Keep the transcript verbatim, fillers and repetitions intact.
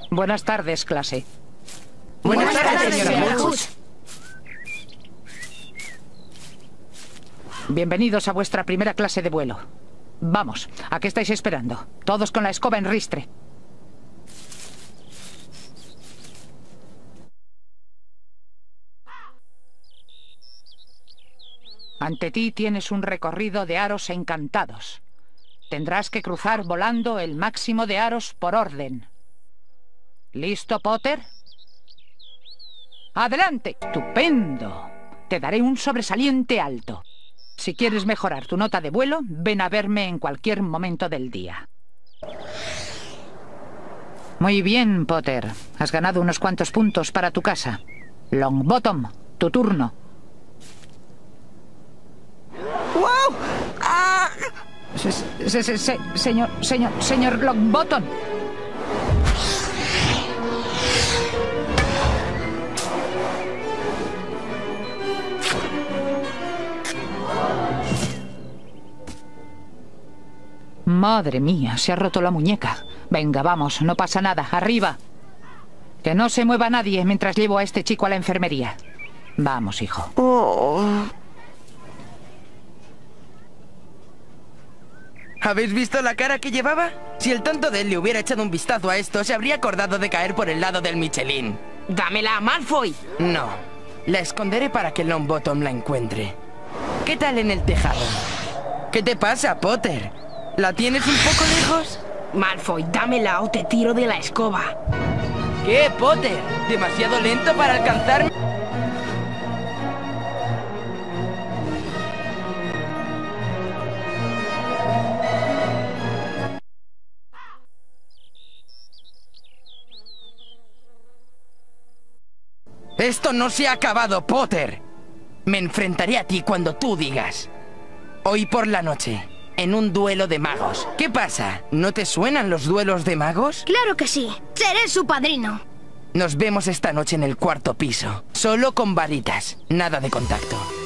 Buenas tardes, clase. Buenas, Buenas tardes, tardes, señora señora Hood. Hood. Bienvenidos a vuestra primera clase de vuelo. Vamos, ¿a qué estáis esperando? Todos con la escoba en ristre. Ante ti tienes un recorrido de aros encantados. Tendrás que cruzar volando el máximo de aros por orden. ¿Listo, Potter? ¡Adelante! ¡Estupendo! Te daré un sobresaliente alto. Si quieres mejorar tu nota de vuelo, ven a verme en cualquier momento del día. Muy bien, Potter. Has ganado unos cuantos puntos para tu casa. Longbottom, tu turno. ¡Wow! ¡Ah! Se, se, se, se, señor, señor, señor Longbottom. Madre mía, se ha roto la muñeca. Venga, vamos, no pasa nada. Arriba. Que no se mueva nadie mientras llevo a este chico a la enfermería. Vamos, hijo. Oh. ¿Habéis visto la cara que llevaba? Si el tonto de él le hubiera echado un vistazo a esto, se habría acordado de caer por el lado del Michelin. ¡Dámela, Malfoy! No. La esconderé para que Longbottom la encuentre. ¿Qué tal en el tejado? ¿Qué te pasa, Potter? ¿La tienes un poco lejos? Malfoy, dámela o te tiro de la escoba. ¿Qué, Potter? ¿Demasiado lento para alcanzarme? Esto no se ha acabado, Potter. Me enfrentaré a ti cuando tú digas. Hoy por la noche, en un duelo de magos. ¿Qué pasa? ¿No te suenan los duelos de magos? Claro que sí. Seré su padrino. Nos vemos esta noche en el cuarto piso. Solo con varitas. Nada de contacto.